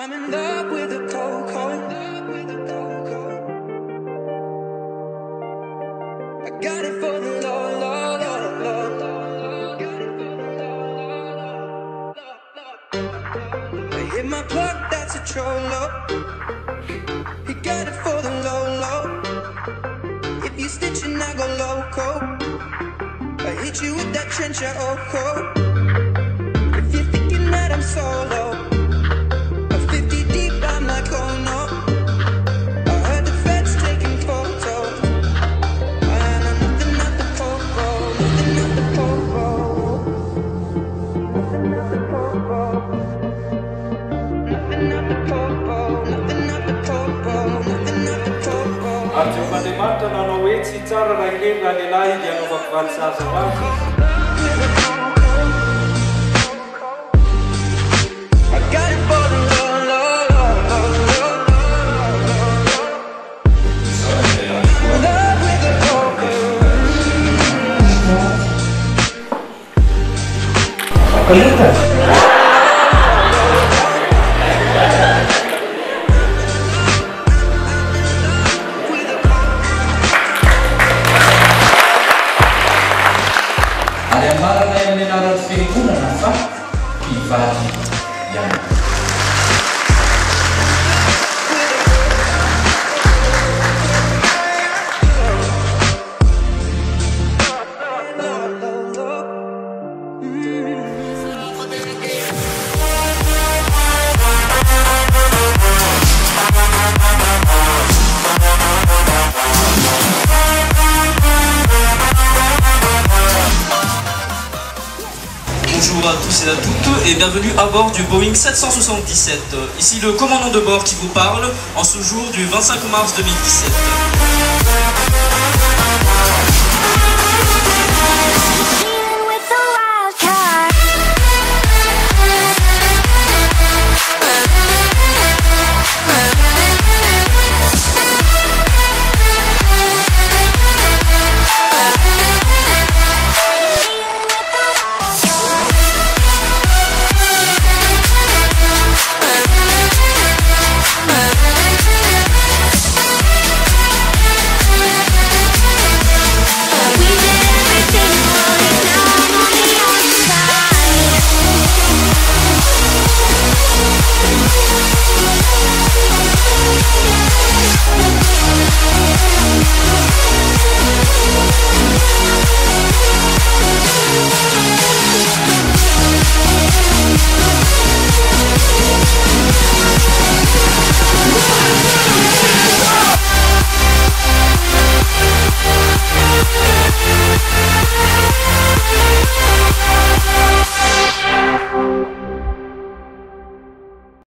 I'm in love with a cold. I got it for the low. I hit my plug, that's a trollo. He got it for the low. If you stitching, I go loco. I hit you with that trencher, If you're thinking that I'm solo, a 50 deep, I'm like, oh no. I heard the feds taking photos. I know nothing at the popo, nothing at the popo. Nothing at the popo. Nothing at the popo, nothing at the popo, nothing at the popo. Andriamanitra nanao hoe tsy tsara raha kely raha lehilahy dia anaovako valisazy mafy. I got it for the low. Love with a poker. Ada yang marah yang menara spiritual nafas pribadi yang Bonjour à tous et à toutes et bienvenue à bord du Boeing 777. Ici le commandant de bord qui vous parle en ce jour du 25 mars 2017.